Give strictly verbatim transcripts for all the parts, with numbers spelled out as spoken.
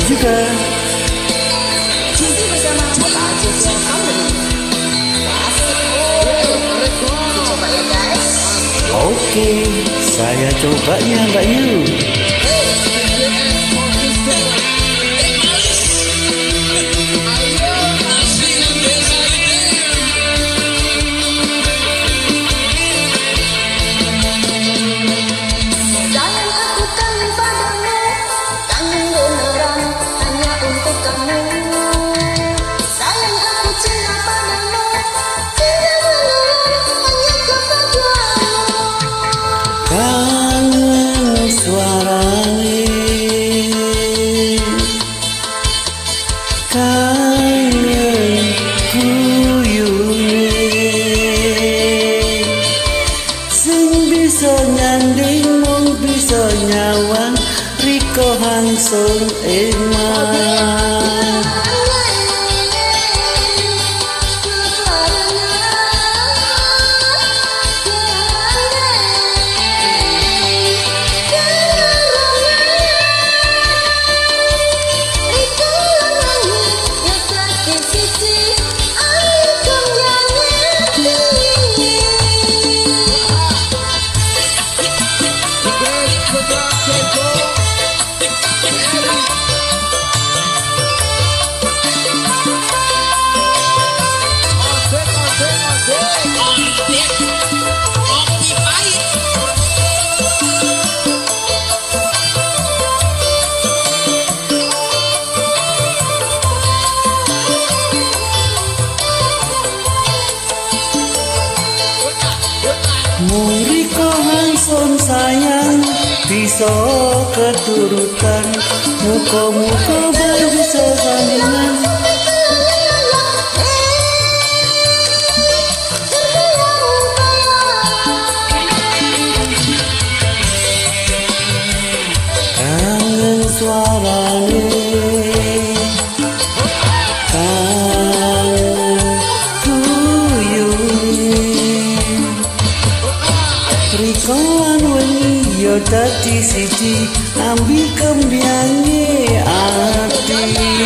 juga. Cici bersama Aja Family. Coba ya guys. Oke, saya cobanya Mbak Yu. Nyawang Riko Hangsung Eman Muriko Hangsung sayang bisa keturutan, muka-muka baru bisa sandingan. Kangen suarane, Rikoan wengi yo dadi siji, ambi kembyange ati.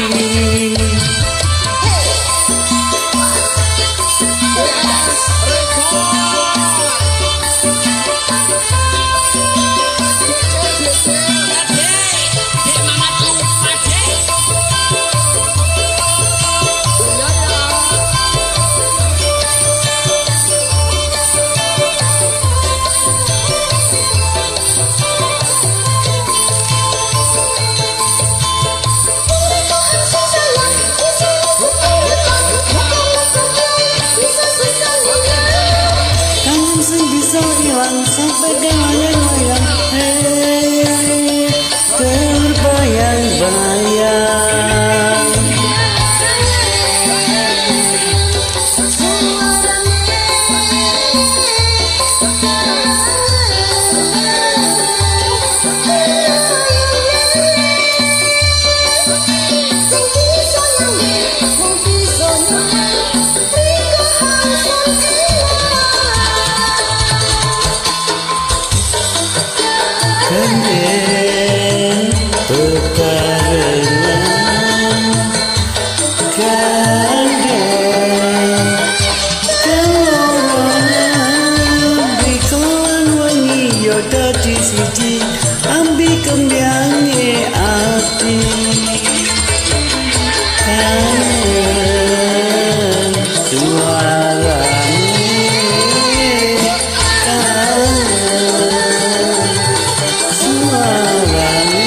Sampai kelayang-layang, hey, terbayang-bayang. Kenden pekarengan, kenden kelongan, rikoan wengi yo dadi siji, ambi kembyange ati. Kangen suarane, kangen suarane.